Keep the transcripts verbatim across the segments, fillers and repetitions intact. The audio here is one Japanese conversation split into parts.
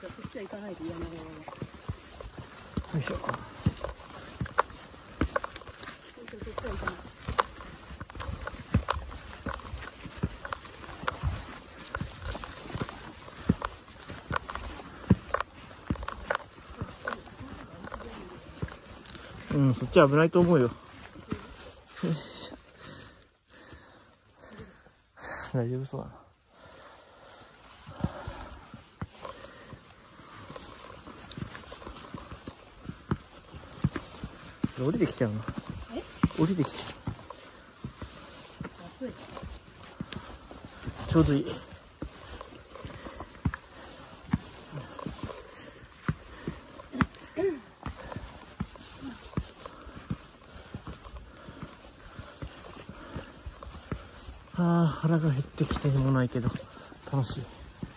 そっちは行かないで山側は。よいしょ。 そっちは行かない。 うん、そっち危ないと思うよ。大丈夫そうだな。降りてきちゃうな。 え？ 降りてきちゃ暑い。 う。ちょうどいい。ああ、腹が減ってきてもないけど楽しい。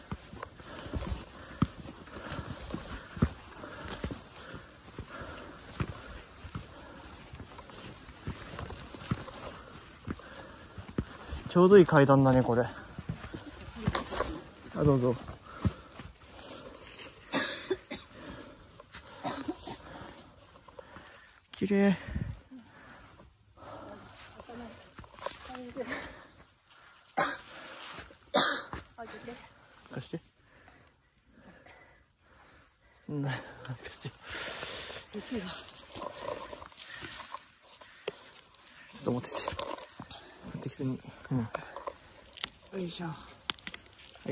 ちょうどいい階段だねこれ。あ、どうぞ。綺麗。貸して。うん、貸して。 席が。 ちょっと持ってて。適当に。うん。よいしょ。はい。はい。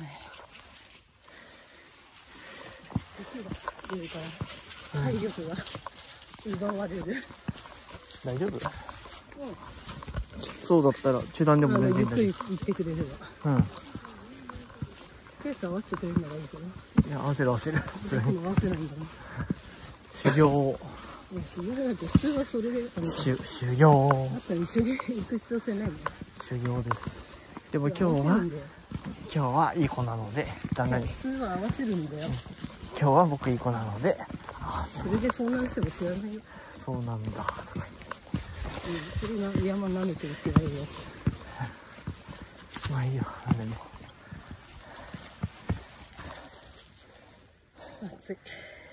席が出るから体力が奪われる。 大丈夫？ うん。 きつそうだったら中断でもゆっ全然大丈くり行ってくれれば。 夫。うん。 ペース合わせてくれるならいいけど。 いや、合わせる合わせる。それでも合わせないんだね。 修行。 いや、修行なんて普通はそれで、あの、 修修行。 あったら一緒に行く必要性ないもん。 修行です。でも今日は今日はいい子なので旦那に。 普通は合わせるんだよ。 今日は僕いい子なので合わせます。 それでそんな人も知らないよ。 そうなんだとか言って。 うん、それが山舐めてるって言われるやつ。 まあいいよ、なんでも。 暑い。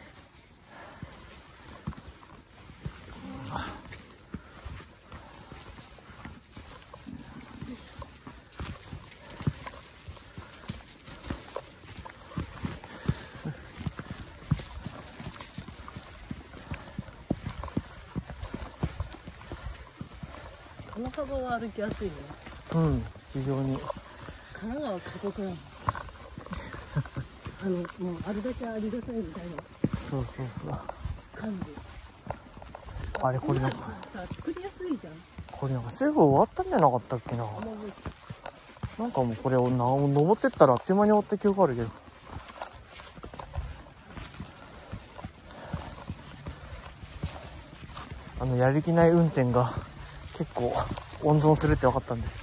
この幅は歩きやすいね。 うん、非常に。 神奈川過酷なの。あの、もうあれだけありがたいみたいなそうそうそう。 感じ。 あれこれなんかさ、作りやすいじゃん。 これなんかすぐ終わったんじゃなかったっけな。なんかもうこれをな登ってったらあっという間に終わった記憶あるけど。あのやる気ない運転が結構温存するって分かったんで。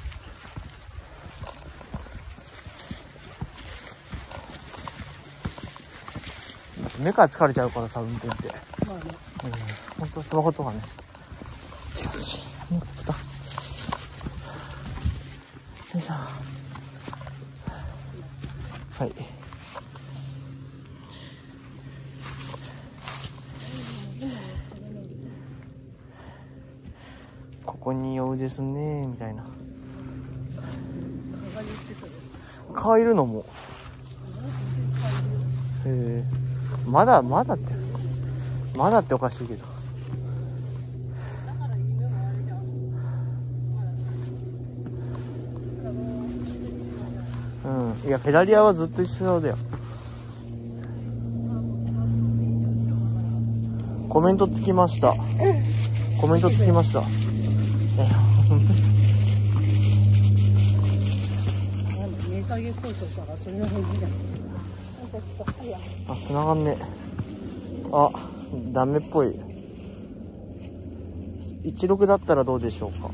目から疲れちゃうからさ、運転って。 まあね。 うん、本当スマホとかね。しかし、もう来た。よいしょ。はい。ここに用ですねみたいな。蚊いるのも。へえ。まだまだってまだっておかしいけど。うん。いやフェラリアはずっと一緒だよ。コメントつきました。コメントつきました。 値下げ交渉したらそれの返事だ。 あ、繋がんね。あ、ダメっぽい。いちじゅうろくだったらどうでしょうか。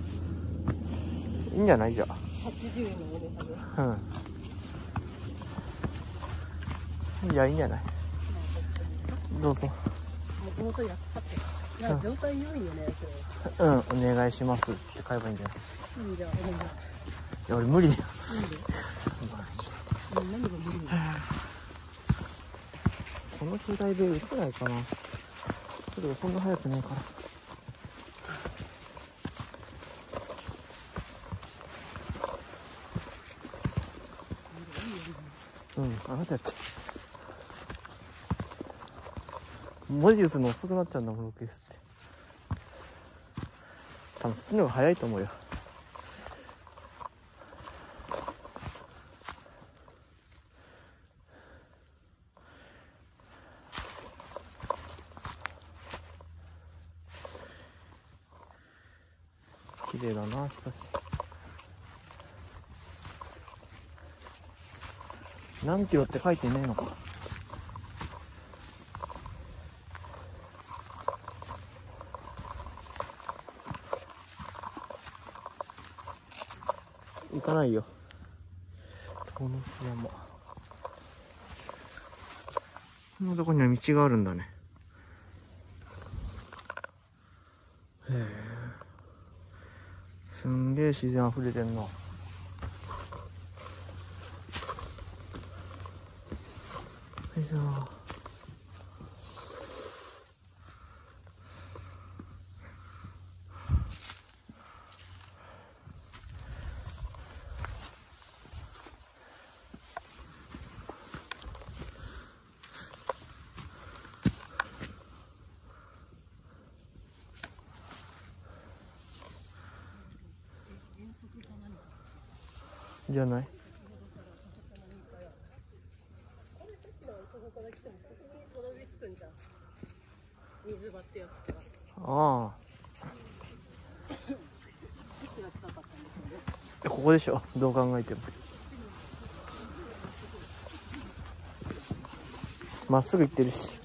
いいんじゃないじゃあ。 はちじゅうえんのお値下げ。 うん。いや、いいんじゃない。どうぞ。 もともと安かった。いや、状態良いよね、 うん、お願いしますって買えばいいんじゃない。 うん、じゃあ、お願い。 いや、俺無理だよ。 なんで？何が無理なの？ この中台で打てないかな。けどそんな速くないから。うん、あなたやって。文字打つの遅くなっちゃうんだもん、ロケースって。多分そっちの方が早いと思うよ。綺麗だな、しかし。何キロって書いてねえのか。行かないよ。この山。こんなとこには道があるんだね。へえ。すんげえ自然溢れてんな。よいしょ。じゃない。 水場ってやつか。 ああ。ここでしょ、どう考えても。まっすぐ行ってるし。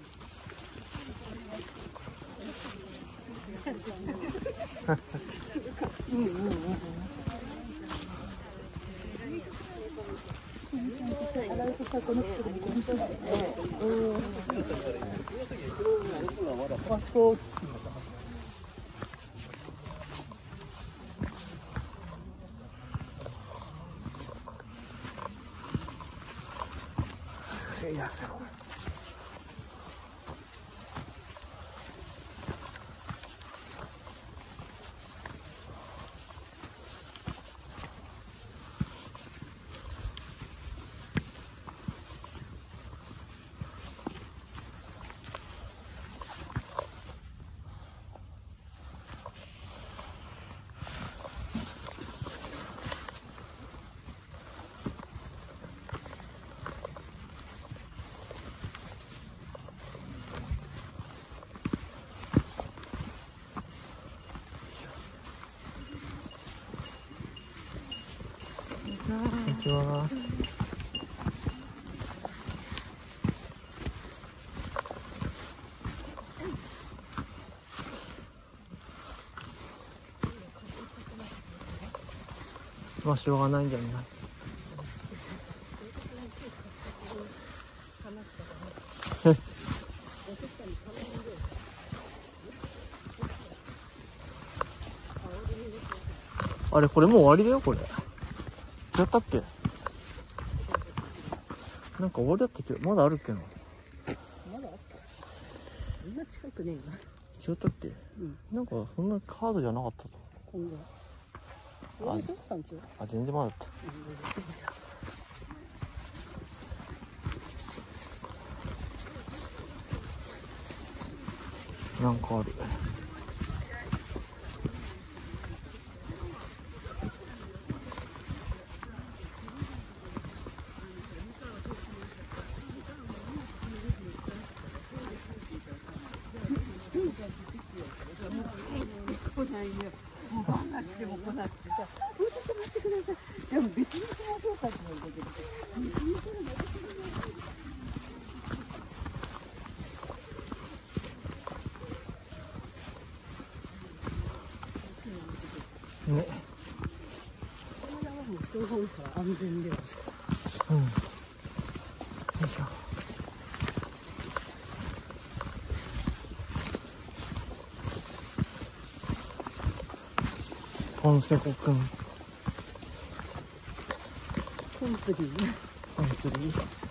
いや、せろ。こんにちは。まあしょうがないんじゃない。あれこれもう終わりだよこれ。やったっけ？なんか終わりだったけどまだあるっけな。 まだあった。そんな近くねえな。 違ったっけ？うん、なんかそんなカードじゃなかったと。 今後。あ、あ全然まだだった。なんかある。 来ないよ。もう来なくても来なくてさ、もうちょっと待ってください。でも別にしましょうかって言うんだけど。 ね。 この山も人の方から安全では。 うん。よいしょ。ポンセコくん。 ポンスリー。 ポンスリー。